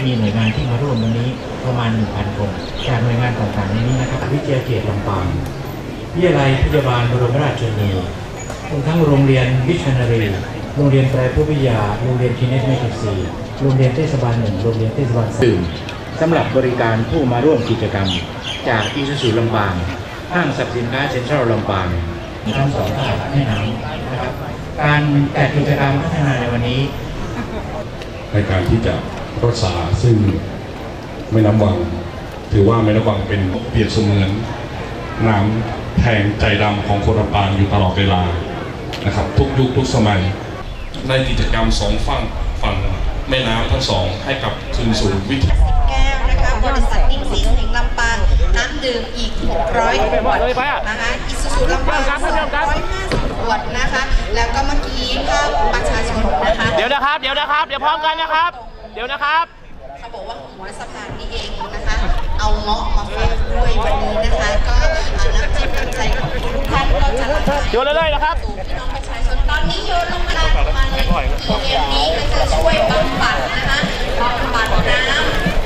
มีหน่วยงานที่มาร่วมวันนี้ประมาณ 1,000 คนจากหน่วยงานต่างๆในนี้นะครับวิทยาเขตลำปางวิทยาลัยพยาบาลบรมราชชนนีทั้งโรงเรียนวิชนารีโรงเรียนไตรพุทธวิทยาโรงเรียนคีเนสเมทิกซีโรงเรียนเทศบาล1โรงเรียนเทศบาล3สำหรับบริการผู้มาร่วมกิจกรรมจากอิซูซุลำปางห้างสรรพสินค้าเซ็นทรัลลำปางทั้งสองท่าแม่น้ำนะครับการจัดกิจกรรมพัฒนาในวันนี้ในการที่จะรักษาซึ่งแม่น้ำวังถือว่าแม่น้ำวังเป็นเปรียบเสมือนน้ำแทงใจดำของคนลำปางอยู่ตลอดเวลานะครับทุกยุคทุกสมัยในกิจกรรม2ฝั่งแม่น้ำทั้งสองให้กับคืนสู่วิถีแก้วนะคะบริษัทอินซีแห่งลำปางน้ำดื่มอีก600 ขวดนะคะอิซูซูลำปาง250 ขวดนะคะแล้วก็เมื่อกี้ก็ประชาชนนะคะเดี๋ยวพร้อมกันนะครับเขาบอกว่าหัวสะพานนี่เองนะคะเอาเงาะมาฝากด้วยวันนี้นะคะก็น้ำจิตน้ำใจของทุกท่านก็จะโยนเลยนะครับพี่น้องประชาชนตอนนี้โยนลงมาประมาณเลยเกมนี้ก็จะช่วยบำบัดนะคะบำบัดน้ำ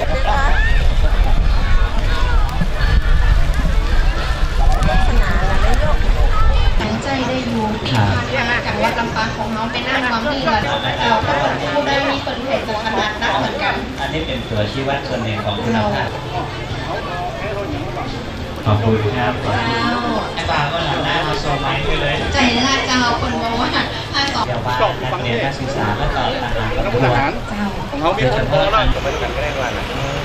หายใจได้อยู่จากวัดลำปางของน้องเป็นหน้าความดีเลยเราก็เปิดผู้ได้มีคนเห็นตัวขนาดนักเหมือนกันอันนี้เป็นตัวชี้วัดส่วนหนึ่งของคุณภาพขอบคุณครับไอ้ปาก็หลังหน้าเราโซไม้ไปเลยใจละเจ้าคนบอกว่าถ้าสอบเดี๋ยวว่านักเรียนนักศึกษาแล้วก็ทหารของเขามีคนโตแล้วจะไปด้วยกันก็ได้ด้วยนะ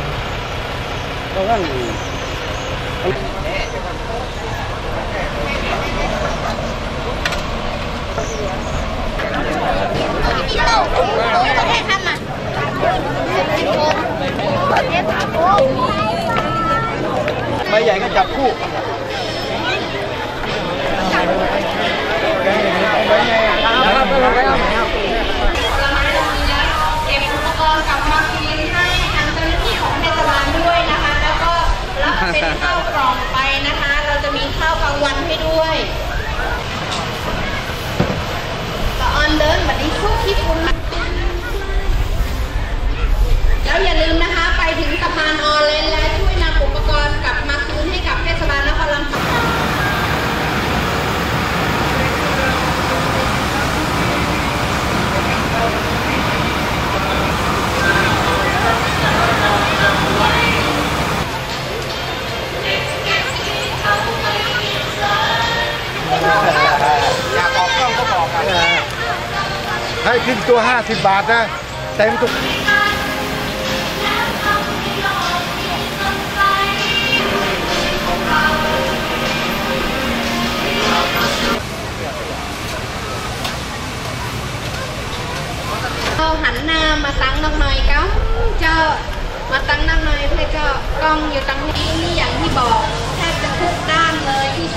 ใบใหญ่ก็จับคู่เก็บอุปกรณ์กลับมาคืนให้ทางเจ้าหน้าที่ของเทศบาลด้วยนะคะแล้วก็รับเป็นข้าวกล่องไปนะคะเราจะมีข้าวกลางวันให้ด้วยก็ออนเดินบัดนี้ทุกที่คุณแล้วอย่าลืมนะคะไปถึงสะพานออนไลน์และช่วยนำอุปกรณ์กลับมาคืนให้กับเทศบาลนครลำปางอยากออกกล้องก็บอกกันให้ขึ้นตัว50 บาทนะเต็มทุกเราหันหน้ามาตั้งน้ำหน่อยก็จะมาตั้งน้ำหน่อยเพื่อก็กล้องอยู่ตั้งนี้นี่อย่างที่บอกแทบจะทุกด้านเลยที่